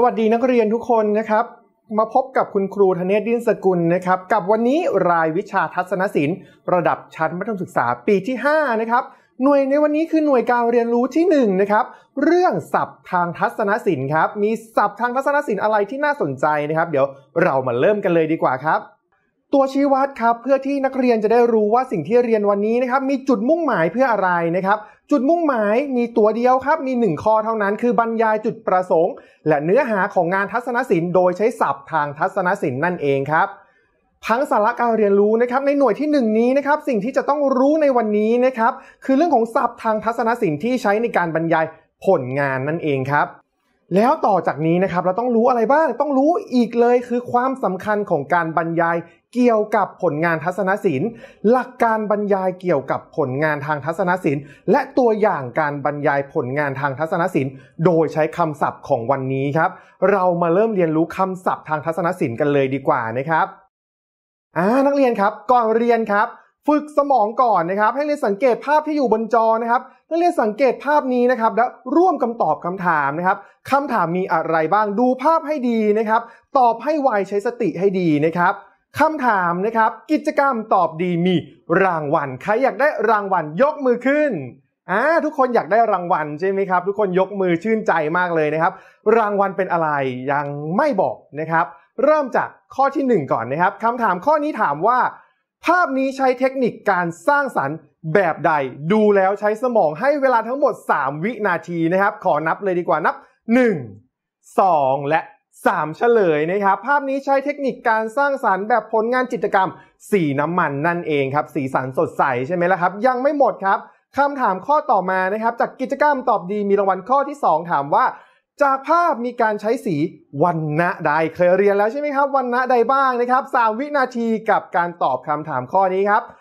วัสดีนักเรียนทุกคนนะครับมาพบกับคุณครูธเนศ ดิ้นสกุลนะครับกับวันนี้รายวิชาทัศนศิลป์ระดับชั้นมัธยมศึกษาปีที่5นะครับหน่วยในวันนี้คือหน่วยการเรียนรู้ที่1นะครับเรื่องศัพท์ทางทัศนศิลป์ครับมีศัพท์ทางทัศนศิลป์อะไรที่น่าสนใจนะครับเดี๋ยวเรามาเริ่มกันเลยดีกว่าครับตัวชี้วัดครับเพื่อที่นักเรียนจะได้รู้ว่าสิ่งที่เรียนวันนี้นะครับมีจุดมุ่งหมายเพื่ออะไรนะครับจุดมุ่งหมายมีตัวเดียวครับมี1ข้อเท่านั้นคือบรรยายจุดประสงค์และเนื้อหาของงานทัศนศิลป์โดยใช้ศัพท์ทางทัศนศิลป์นั่นเองครับทั้งสาระการเรียนรู้นะครับในหน่วยที่1นี้นะครับสิ่งที่จะต้องรู้ในวันนี้นะครับคือเรื่องของศัพท์ทางทัศนศิลป์ที่ใช้ในการบรรยายผลงานนั่นเองครับแล้วต่อจากนี้นะครับเราต้องรู้อะไรบ้างต้องรู้อีกเลยคือความสำคัญของการบรรยายเกี่ยวกับผลงานทัศนศิลป์หลักการบรรยายเกี่ยวกับผลงานทางทัศนศิลป์และตัวอย่างการบรรยายผลงานทางทัศนศิลป์โดยใช้คำศัพท์ของวันนี้ครับเรามาเริ่มเรียนรู้คำศัพท์ทางทัศนศิลป์กันเลยดีกว่านะครับนักเรียนครับก่อนเรียนครับฝึกสมองก่อนนะครับให้เรียนสังเกตภาพที่อยู่บนจอนะครับนักเรียนสังเกตภาพนี้นะครับแล้วร่วมกันตอบคำถามนะครับคำถามมีอะไรบ้างดูภาพให้ดีนะครับตอบให้ไวใช้สติให้ดีนะครับคำถามนะครับกิจกรรมตอบดีมีรางวัลใครอยากได้รางวัลยกมือขึ้นทุกคนอยากได้รางวัลใช่ไหมครับทุกคนยกมือชื่นใจมากเลยนะครับรางวัลเป็นอะไรยังไม่บอกนะครับเริ่มจากข้อที่1ก่อนนะครับคำถามข้อนี้ถามว่าภาพนี้ใช้เทคนิคการสร้างสรรค์แบบใดดูแล้วใช้สมองให้เวลาทั้งหมด3วินาทีนะครับขอนับเลยดีกว่านับ1 2และ3เฉลยนะครับภาพนี้ใช้เทคนิคการสร้างสรรค์แบบผลงานจิตรกรรมสีน้ำมันนั่นเองครับสีสันสดใสใช่ไหมล่ะครับยังไม่หมดครับคำถามข้อต่อมานะครับจากกิจกรรมตอบดีมีรางวัลข้อที่2ถามว่าจากภาพมีการใช้สีวรรณะใดเคยเรียนแล้วใช่ไหมครับวรรณะใดบ้างนะครับ3วินาทีกับการตอบคำถามข้อนี้ครับ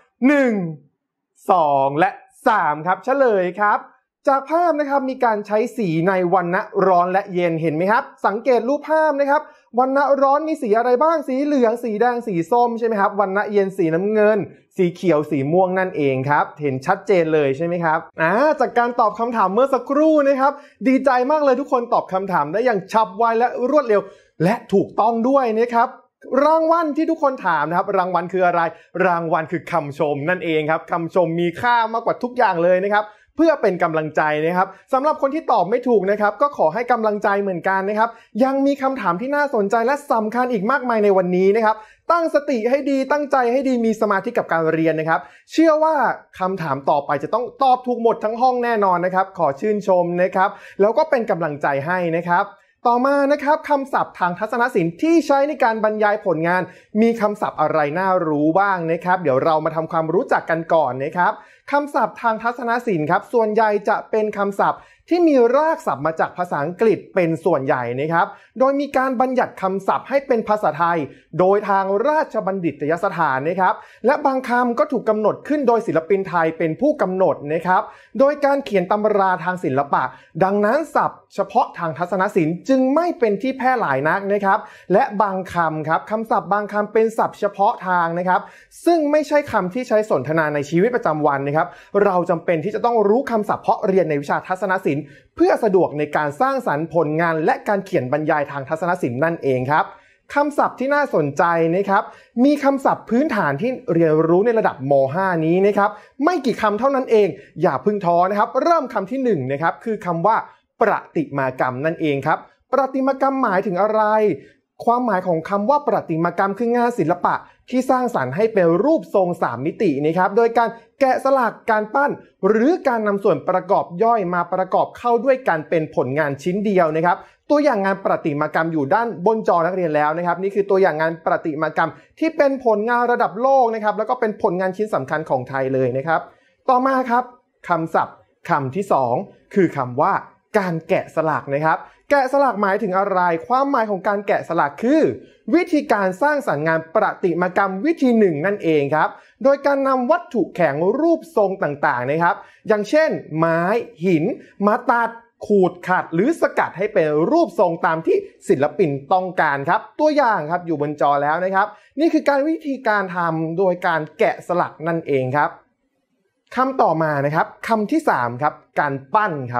1 2และ3ครับเฉลยครับจากภาพนะครับมีการใช้สีในวรรณะร้อนและเย็นเห็นไหมครับสังเกตรูปภาพนะครับวรรณะร้อนมีสีอะไรบ้างสีเหลืองสีแดงสีส้มใช่ไหมครับวรรณะเย็นสีน้ำเงินสีเขียวสีม่วงนั่นเองครับเห็นชัดเจนเลยใช่ไหมครับจากการตอบคำถามเมื่อสักครู่นะครับดีใจมากเลยทุกคนตอบคำถามได้อย่างฉับไวและรวดเร็วและถูกต้องด้วยนะครับรางวัลที่ทุกคนถามนะครับรางวัลคืออะไรรางวัลคือคำชมนั่นเองครับคำชมมีค่ามากกว่าทุกอย่างเลยนะครับเพื่อเป็นกำลังใจนะครับสำหรับคนที่ตอบไม่ถูกนะครับก็ขอให้กำลังใจเหมือนกันนะครับยังมีคำถามที่น่าสนใจและสำคัญอีกมากมายในวันนี้นะครับตั้งสติให้ดีตั้งใจให้ดีมีสมาธิกับการเรียนนะครับเชื่อว่าคำถามต่อไปจะต้องตอบถูกหมดทั้งห้องแน่นอนนะครับขอชื่นชมนะครับแล้วก็เป็นกำลังใจให้นะครับต่อมานะครับคำศัพท์ทางทัศนศิลป์ที่ใช้ในการบรรยายผลงานมีคำศัพท์อะไรน่ารู้บ้างนะครับเดี๋ยวเรามาทำความรู้จักกันก่อนนะครับคำศัพท์ทางทัศนศิลป์ครับส่วนใหญ่จะเป็นคำศัพท์ที่มีรากศัพท์มาจากภาษาอังกฤษเป็นส่วนใหญ่นะครับโดยมีการบัญญัติคำศัพท์ให้เป็นภาษาไทยโดยทางราชบัณฑิตยสถานนะครับและบางคำก็ถูกกำหนดขึ้นโดยศิลปินไทยเป็นผู้กำหนดนะครับโดยการเขียนตำราทางศิลปะดังนั้นศัพท์เฉพาะทางทัศนศิลป์จึงไม่เป็นที่แพร่หลายนักนะครับและบางคำครับคำศัพท์บางคำเป็นศัพท์เฉพาะทางนะครับซึ่งไม่ใช่คำที่ใช้สนทนาในชีวิตประจำวันนะครับเราจำเป็นที่จะต้องรู้คำศัพท์เพาะเรียนในวิชาทัศนศิลป์เพื่อสะดวกในการสร้างสรรค์ผลงานและการเขียนบรรยายทางทัศนศิลป์นั่นเองครับคำศัพท์ที่น่าสนใจนะครับมีคำศัพท์พื้นฐานที่เรียนรู้ในระดับม.5 นี้นะครับไม่กี่คำเท่านั้นเองอย่าพึ่งท้อนะครับเริ่มคำที่1นะครับคือคำว่าประติมากรรมนั่นเองครับประติมากรรมหมายถึงอะไรความหมายของคำว่าประติมากรรมคืองานศิลปะที่สร้างสรรค์ให้เป็นรูปทรง3มิตินะครับโดยการแกะสลักการปั้นหรือการนำส่วนประกอบย่อยมาประกอบเข้าด้วยกันเป็นผลงานชิ้นเดียวนะครับตัวอย่างงานประติมากรรมอยู่ด้านบนจอนักเรียนแล้วนะครับนี่คือตัวอย่างงานประติมากรรมที่เป็นผลงานระดับโลกนะครับแล้วก็เป็นผลงานชิ้นสำคัญของไทยเลยนะครับต่อมาครับคำศัพท์คำที่2คือคำว่าการแกะสลักนะครับแกะสลักหมายถึงอะไรความหมายของการแกะสลักคือวิธีการสร้างสรรค์งานประติมากรรมวิธีหนึ่งนั่นเองครับโดยการนำวัตถุแข็งรูปทรงต่างๆนะครับอย่างเช่นไม้หินมาตัดขูดขัดหรือสกัดให้เป็นรูปทรงตามที่ศิลปินต้องการครับตัวอย่างครับอยู่บนจอแล้วนะครับนี่คือวิธีการทำโดยการแกะสลักนั่นเองครับคำต่อมานะครับคำที่3ครับการปั้นครับ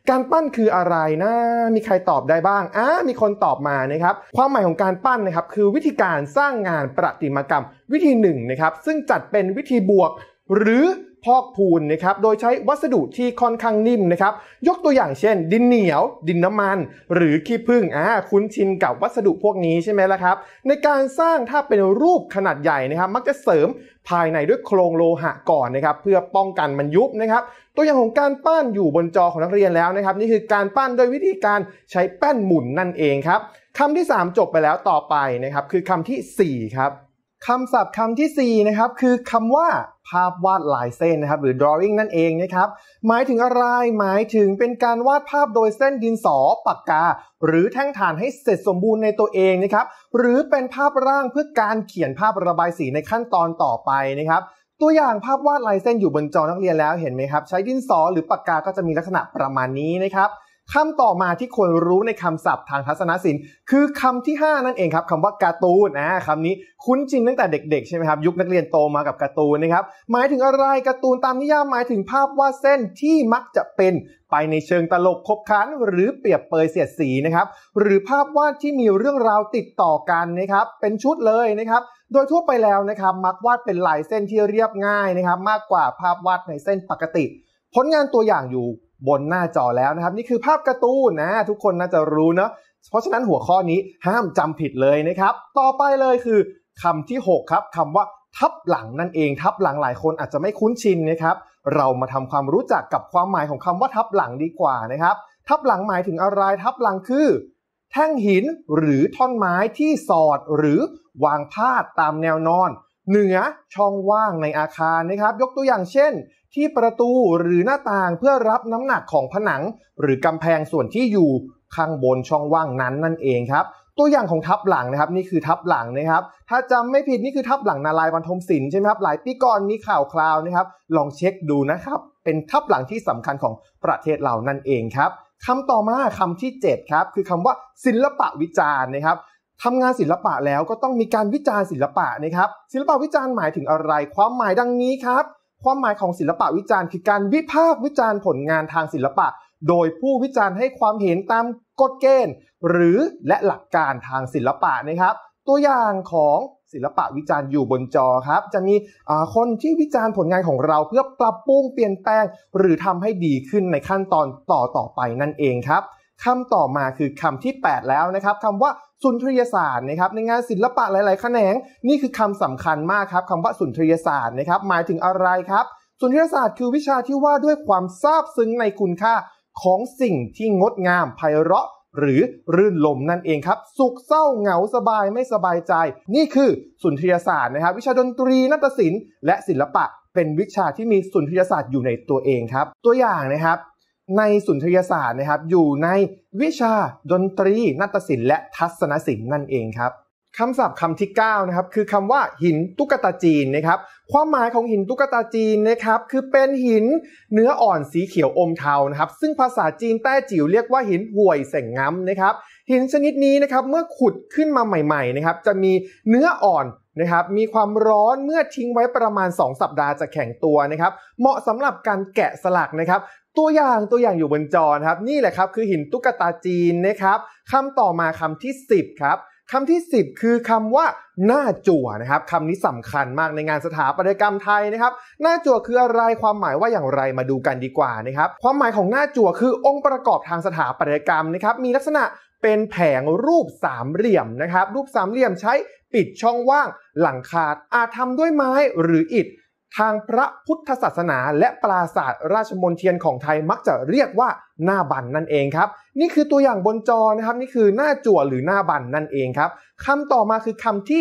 การปั้นคืออะไรนะมีใครตอบได้บ้างมีคนตอบมานะครับความหมายของการปั้นนะครับคือวิธีการสร้างงานประติมากรรมวิธีหนึ่งนะครับซึ่งจัดเป็นวิธีบวกหรือพอกพูนนะครับโดยใช้วัสดุที่ค่อนข้างนิ่มนะครับยกตัวอย่างเช่นดินเหนียวดินน้ำมันหรือขี้ผึ้งคุ้นชินกับวัสดุพวกนี้ใช่ไหมล่ะครับในการสร้างถ้าเป็นรูปขนาดใหญ่นะครับมักจะเสริมภายในด้วยโครงโลหะก่อนนะครับเพื่อป้องกันมันยุบนะครับตัวอย่างของการปั้นอยู่บนจอของนักเรียนแล้วนะครับนี่คือการปั้นโดยวิธีการใช้แป้นหมุนนั่นเองครับคำที่3จบไปแล้วต่อไปนะครับคือคำที่4ครับคำศัพท์คำที่4นะครับคือคำว่าภาพวาดลายเส้นนะครับหรือ drawing นั่นเองนะครับหมายถึงอะไรหมายถึงเป็นการวาดภาพโดยเส้นดินสอปากกาหรือแท่งฐานให้เสร็จสมบูรณ์ในตัวเองนะครับหรือเป็นภาพร่างเพื่อการเขียนภาพระบายสีในขั้นตอนต่อไปนะครับตัวอย่างภาพวาดลายเส้นอยู่บนจอนักเรียนแล้วเห็นไหมครับใช้ดินสอหรือปากกาก็จะมีลักษณะประมาณนี้นะครับคำต่อมาที่ควรรู้ในคำศัพท์ทางทัศนศิลป์คือคำที่5นั่นเองครับคำว่าการ์ตูนคำนี้คุ้นชินตั้งแต่เด็กๆใช่ไหมครับยุคนักเรียนโตมากับการ์ตูนนะครับหมายถึงอะไรการ์ตูนตามนิยามหมายถึงภาพวาดเส้นที่มักจะเป็นไปในเชิงตลกขบขันหรือเปรียบเปยเสียดสีนะครับหรือภาพวาดที่มีเรื่องราวติดต่อกันนะครับเป็นชุดเลยนะครับโดยทั่วไปแล้วนะครับมักวาดเป็นลายเส้นที่เรียบง่ายนะครับมากกว่าภาพวาดในเส้นปกติผลงานตัวอย่างอยู่บนหน้าจอแล้วนะครับนี่คือภาพการ์ตูนทุกคนน่าจะรู้เนาะเพราะฉะนั้นหัวข้อนี้ห้ามจำผิดเลยนะครับต่อไปเลยคือคำที่6ครับคำว่าทับหลังนั่นเองทับหลังหลายคนอาจจะไม่คุ้นชินนะครับเรามาทำความรู้จักกับความหมายของคำว่าทับหลังดีกว่านะครับทับหลังหมายถึงอะไรทับหลังคือแท่งหินหรือท่อนไม้ที่สอดหรือวางพาดตามแนวนอนเหนือช่องว่างในอาคารนะครับยกตัวอย่างเช่นที่ประตูหรือหน้าต่างเพื่อรับน้ำหนักของผนังหรือกำแพงส่วนที่อยู่ข้างบนช่องว่างนั้นนั่นเองครับตัวอย่างของทับหลังนะครับนี่คือทับหลังนะครับถ้าจำไม่ผิดนี่คือทับหลังนารายณ์ บรรทมศิลป์ใช่ไหมครับหลายปีก่อนมีข่าวคราวนะครับลองเช็คดูนะครับเป็นทับหลังที่สำคัญของประเทศเรานั่นเองครับคำต่อมาคำที่7ครับคือคำว่าศิลปะวิจารณ์นะครับทำงานศิลปะแล้วก็ต้องมีการวิจารณ์ศิลปะนะครับศิลปะวิจารณ์หมายถึงอะไรความหมายดังนี้ครับความหมายของศิลปะวิจารณ์คือการวิพากษ์วิจารณ์ผลงานทางศิลปะโดยผู้วิจารณ์ให้ความเห็นตามกฎเกณฑ์หรือและหลักการทางศิลปะนะครับตัวอย่างของศิลปะวิจารณ์อยู่บนจอครับจะมีคนที่วิจารณ์ผลงานของเราเพื่อปรับปรุงเปลี่ยนแปลงหรือทำให้ดีขึ้นในขั้นตอนต่อไปนั่นเองครับคำต่อมาคือคำที่8แล้วนะครับคำว่าสุนทรียศาสตร์นะครับในงานศิลปะหลายๆแขนงนี่คือคำสำคัญมากครับคำว่าสุนทรียศาสตร์นะครับหมายถึงอะไรครับสุนทรียศาสตร์คือวิชาที่ว่าด้วยความซาบซึ้งในคุณค่าของสิ่งที่งดงามไพเราะหรือรื่นรมนั่นเองครับสุขเศร้าเหงาสบายไม่สบายใจนี่คือสุนทรียศาสตร์นะครับวิชาดนตรีนาฏศิลป์และศิลปะเป็นวิชาที่มีสุนทรียศาสตร์อยู่ในตัวเองครับตัวอย่างนะครับในสุนทรียศาสตร์นะครับอยู่ในวิชาดนตรีนาฏศิลป์และทัศนศิลป์นั่นเองครับคำศัพท์คำที่9นะครับคือคำว่าหินตุ๊กตาจีนนะครับความหมายของหินตุ๊กตาจีนนะครับคือเป็นหินเนื้ออ่อนสีเขียวอมเทานะครับซึ่งภาษาจีนแต้จิ๋วเรียกว่าหินห่วยเส่งง้ำนะครับหินชนิดนี้นะครับเมื่อขุดขึ้นมาใหม่ๆนะครับจะมีเนื้ออ่อนนะครับมีความร้อนเมื่อทิ้งไว้ประมาณ2สัปดาห์จะแข็งตัวนะครับเหมาะสำหรับการแกะสลักนะครับตัวอย่างอยู่บนจอครับนี่แหละครับคือหินตุ๊กตาจีนนะครับคำต่อมาคำที่10ครับคำที่10คือคำว่าหน้าจั่วนะครับคำนี้สำคัญมากในงานสถาปัตยกรรมไทยนะครับหน้าจั่วคืออะไรความหมายว่าอย่างไรมาดูกันดีกว่านะครับความหมายของหน้าจั่วคือองค์ประกอบทางสถาปัตยกรรมนะครับมีลักษณะเป็นแผงรูปสามเหลี่ยมนะครับรูปสามเหลี่ยมใช้ปิดช่องว่างหลังคาอาจทำด้วยไม้หรืออิฐทางพระพุทธศาสนาและปราสาทราชมณฑลของไทยมักจะเรียกว่าหน้าบันนั่นเองครับนี่คือตัวอย่างบนจอนะครับนี่คือหน้าจั่วหรือหน้าบันนั่นเองครับคำต่อมาคือคำที่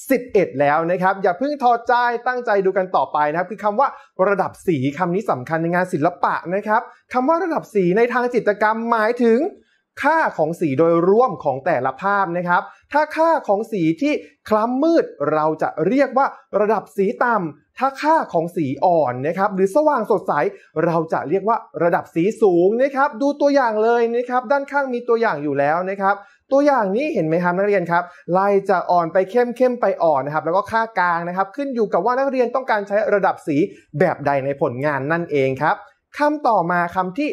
11แล้วนะครับอย่าเพิ่งถอดใจตั้งใจดูกันต่อไปนะครับคือคำว่าระดับสีคำนี้สำคัญในงานศิลปะนะครับคำว่าระดับสีในทางจิตรกรรมหมายถึงค่าของสีโดยร่วมของแต่ละภาพนะครับถ้าค่าของสีที่คล้ำมืดเราจะเรียกว่าระดับสีต่ำถ้าค่าของสีอ่อนนะครับหรือสว่างสดใสเราจะเรียกว่าระดับสีสูงนะครับดูตัวอย่างเลยนะครับด้านข้างมีตัวอย่างอยู่แล้วนะครับตัวอย่างนี้เห็นไหมครับนักเรียนครับไล่จากอ่อนไปเข้มไปอ่อนนะครับแล้วก็ค่ากลางนะครับขึ้นอยู่กับว่านักเรียนต้องการใช้ระดับสีแบบใดในผลงานนั่นเองครับคำต่อมาคำที่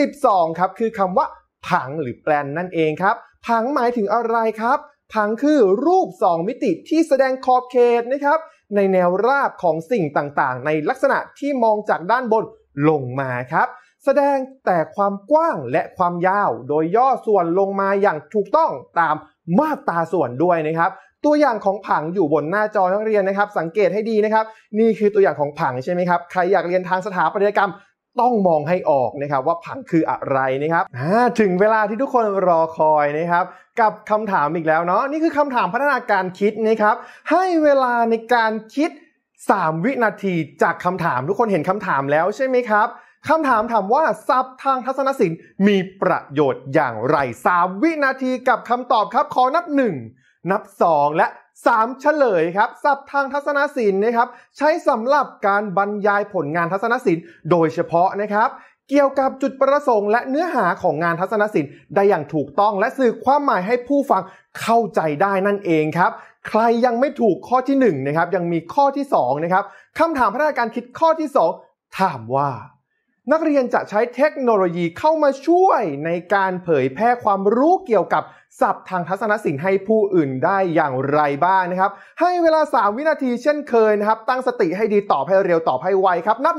12ครับคือคำว่าผังหรือแปลนนั่นเองครับผังหมายถึงอะไรครับผังคือรูป2มิติที่แสดงขอบเขตนะครับในแนวราบของสิ่งต่างๆในลักษณะที่มองจากด้านบนลงมาครับแสดงแต่ความกว้างและความยาวโดยย่อส่วนลงมาอย่างถูกต้องตามมาตราส่วนด้วยนะครับตัวอย่างของผังอยู่บนหน้าจอนักเรียนนะครับสังเกตให้ดีนะครับนี่คือตัวอย่างของผังใช่ไหมครับใครอยากเรียนทางสถาปัตยกรรมต้องมองให้ออกนะครับว่าผังคืออะไรนะครับถึงเวลาที่ทุกคนรอคอยนะครับกับคำถามอีกแล้วเนาะนี่คือคำถามพัฒนาการคิดนะครับให้เวลาในการคิด3 วินาทีจากคำถามทุกคนเห็นคำถามแล้วใช่ไหมครับคำถามถามว่าศัพท์ทางทัศนศิลป์มีประโยชน์อย่างไร3 วินาทีกับคำตอบครับขอนับ1นับ2และ3เฉลยครับศัพท์ทางทัศนศิลป์นะครับใช้สำหรับการบรรยายผลงานทัศนศิลป์โดยเฉพาะนะครับเกี่ยวกับจุดประสงค์และเนื้อหาของงานทัศนศิลป์ได้อย่างถูกต้องและสื่อความหมายให้ผู้ฟังเข้าใจได้นั่นเองครับใครยังไม่ถูกข้อที่1นะครับยังมีข้อที่2นะครับคำถามพัฒนาการคิดข้อที่2ถามว่านักเรียนจะใช้เทคโนโลยีเข้ามาช่วยในการเผยแพร่ความรู้เกี่ยวกับศัพท์ทางทัศนศิลป์ให้ผู้อื่นได้อย่างไรบ้างนะครับให้เวลา3 วินาทีเช่นเคยนะครับตั้งสติให้ดีตอบให้เร็วตอบให้ไวครับนับ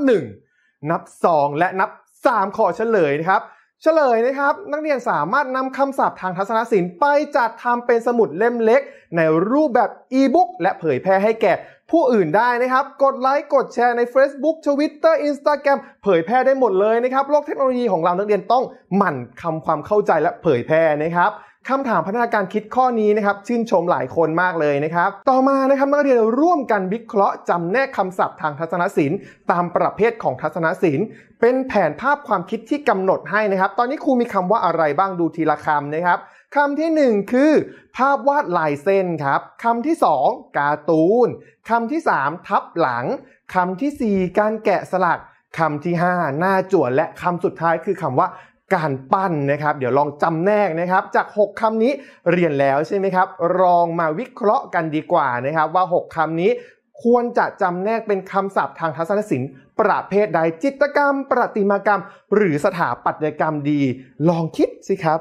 1นับ2และนับ3ขอเฉลยนะครับเฉลยนะครับนักเรียนสามารถนำคำศัพท์ทางทัศนศิลป์ไปจัดทำเป็นสมุดเล่มเล็กในรูปแบบอีบุ๊กและเผยแพร่ให้แก่ผู้อื่นได้นะครับกดไลค์กดแชร์ใน Facebook Twitter Instagram เผยแพร่ได้หมดเลยนะครับโลกเทคโนโลยีของเรานักเรียนต้องหมั่นทำความเข้าใจและเผยแพร่นะครับคำถามพัฒนาการคิดข้อนี้นะครับชื่นชมหลายคนมากเลยนะครับต่อมานะครับนักเรียนร่วมกันวิเคราะห์จำแนกคำศัพท์ทางทัศนศิลป์ตามประเภทของทัศนศิลป์เป็นแผนภาพความคิดที่กำหนดให้นะครับตอนนี้ครูมีคำว่าอะไรบ้างดูทีละคำนะครับคำที่1คือภาพวาดลายเส้นครับคำที่2การ์ตูนคำที่3ทับหลังคำที่4การแกะสลักคำที่5หน้าจั่วและคำสุดท้ายคือคำว่าการปั้นนะครับเดี๋ยวลองจำแนกนะครับจาก6คำนี้เรียนแล้วใช่ไหมครับลองมาวิเคราะห์กันดีกว่านะครับว่า6คำนี้ควรจะจำแนกเป็นคำศัพท์ทางทัศนศิลป์ประเภทใดจิตรกรรมประติมากรรมหรือสถาปัตยกรรมดีลองคิดสิครับ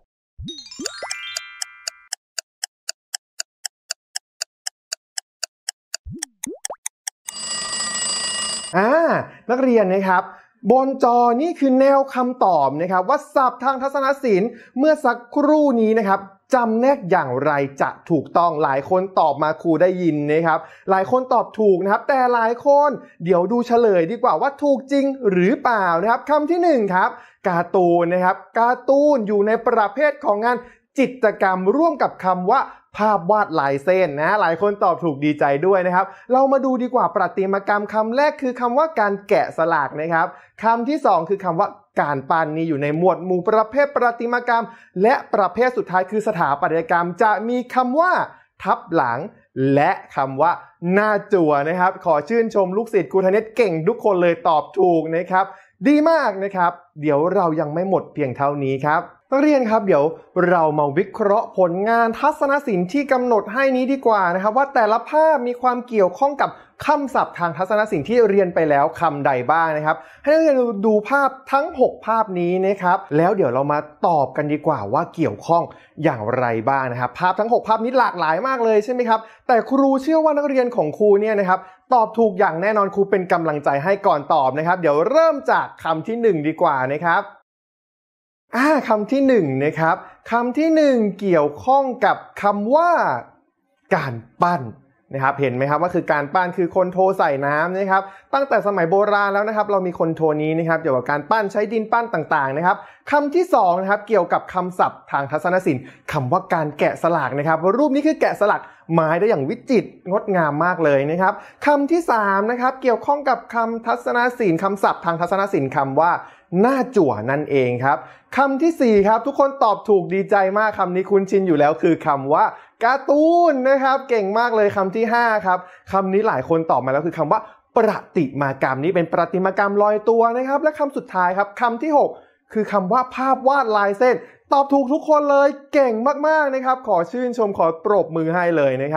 นักเรียนนะครับบนจอนี่คือแนวคำตอบนะครับว่าศัพท์ทางทัศนศิลป์เมื่อสักครู่นี้นะครับจำแนกอย่างไรจะถูกต้องหลายคนตอบมาครูได้ยินนะครับหลายคนตอบถูกนะครับแต่หลายคนเดี๋ยวดูเฉลยดีกว่าว่าถูกจริงหรือเปล่านะครับคำที่1ครับการ์ตูนนะครับการ์ตูนอยู่ในประเภทของงานจิตรกรรมร่วมกับคำว่าภาพวาดลายเส้นนะหลายคนตอบถูกดีใจด้วยนะครับเรามาดูดีกว่าประติมากรรมคำแรกคือคำว่าการแกะสลักนะครับคำที่2คือคำว่าการปั้นนี่อยู่ในหมวดหมู่ประเภทประติมากรรมและประเภทสุดท้ายคือสถาปัตยกรรมจะมีคำว่าทับหลังและคำว่าหน้าจั่วนะครับขอชื่นชมลูกศิษย์ครูธเนศเก่งทุกคนเลยตอบถูกนะครับดีมากนะครับเดี๋ยวเรายังไม่หมดเพียงเท่านี้ครับนักเรียนครับเดี๋ยวเรามาวิเคราะห์ผลงานทัศนศิลป์ที่กำหนดให้นี้ดีกว่านะครับว่าแต่ละภาพมีความเกี่ยวข้องกับคำศัพท์ทางทัศนศิลป์ที่เรียนไปแล้วคำใดบ้างนะครับให้นักเรียนดูภาพทั้ง6ภาพนี้นะครับแล้วเดี๋ยวเรามาตอบกันดีกว่าว่าเกี่ยวข้องอย่างไรบ้างนะครับภาพทั้ง6ภาพนี้หลากหลายมากเลยใช่ไหมครับแต่ครูเชื่อว่านักเรียนของครูเนี่ยนะครับตอบถูกอย่างแน่นอนครูเป็นกำลังใจให้ก่อนตอบนะครับเดี๋ยวเริ่มจากคำที่1ดีกว่านะครับคำที่1นะครับคำที่1เกี่ยวข้องกับคำว่าการปั้นนะครับเห็นไหมครับว่าคือการปั้นคือคนโทใส่น้ำนะครับตั้งแต่สมัยโบราณแล้วนะครับเรามีคนโทนี้นะครับเกี่ยวกับการปั้นใช้ดินปั้นต่างๆนะครับคำที่2นะครับเกี่ยวกับคำศัพท์ทางทัศนศิลป์คำว่าการแกะสลักนะครับรูปนี้คือแกะสลักไม้ได้อย่างวิจิตรงดงามมากเลยนะครับคำที่3นะครับเกี่ยวข้องกับคำทัศนศิลป์คำศัพท์ทางทัศนศิลป์คำว่าหน้าจั่วนั่นเองครับคำที่4ครับทุกคนตอบถูกดีใจมากคำนี้คุ้นชินอยู่แล้วคือคำว่าการ์ตูนนะครับเก่งมากเลยคำที่5ครับคำนี้หลายคนตอบมาแล้วคือคำว่าประติมากรรมนี้เป็นประติมากรรมลอยตัวนะครับและคำสุดท้ายครับคำที่6คือคำว่าภาพวาดลายเส้นตอบถูกทุกคนเลยเก่งมากๆนะครับขอชื่นชมขอปรบมือให้เลยนะครับ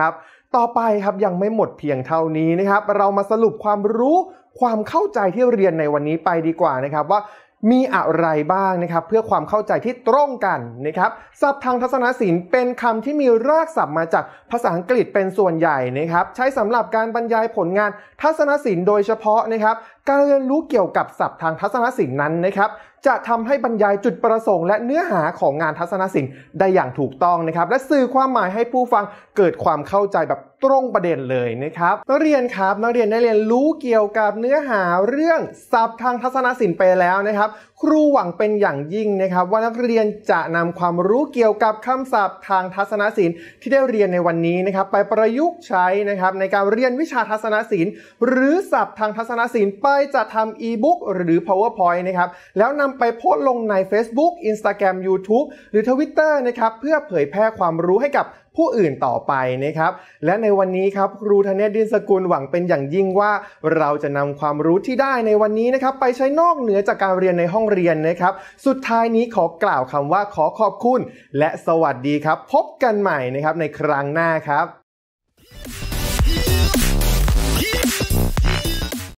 ต่อไปครับยังไม่หมดเพียงเท่านี้นะครับเรามาสรุปความรู้ความเข้าใจที่เรียนในวันนี้ไปดีกว่านะครับว่ามีอะไรบ้างนะครับเพื่อความเข้าใจที่ตรงกันนะครับศัพท์ทางทัศนศิลป์เป็นคำที่มีรากศัพท์มาจากภาษาอังกฤษเป็นส่วนใหญ่นะครับใช้สำหรับการบรรยายผลงานทัศนศิลป์โดยเฉพาะนะครับการเรียนรู้เกี่ยวกับศัพท์ทางทัศนศิลป์นั้นนะครับจะทำให้บรรยายจุดประสงค์และเนื้อหาของงานทัศนศิลป์ได้อย่างถูกต้องนะครับและสื่อความหมายให้ผู้ฟังเกิดความเข้าใจแบบตรงประเด็นเลยนะครับนักเรียนครับนักเรียนได้เรียนรู้เกี่ยวกับเนื้อหาเรื่องศัพท์ทางทัศนศิลป์ไปแล้วนะครับครูหวังเป็นอย่างยิ่งนะครับว่านักเรียนจะนำความรู้เกี่ยวกับคำศัพท์ทางทัศนศิลป์ที่ได้เรียนในวันนี้นะครับไปประยุกต์ใช้นะครับในการเรียนวิชาทัศนศิลป์หรือศัพท์ทางทัศนศิลป์ไปจัดทำอีบุ๊กหรือ PowerPoint นะครับแล้วนำไปโพสต์ลงใน Facebook Instagram YouTube หรือ Twitter นะครับเพื่อเผยแพร่ความรู้ให้กับผู้อื่นต่อไปนะครับและในวันนี้ครับครูธเนศ ดินสกุลหวังเป็นอย่างยิ่งว่าเราจะนำความรู้ที่ได้ในวันนี้นะครับไปใช้นอกเหนือจากการเรียนในห้องเรียนนะครับสุดท้ายนี้ขอกล่าวคำว่าขอขอบคุณและสวัสดีครับพบกันใหม่นะครับในครั้งหน้าครับ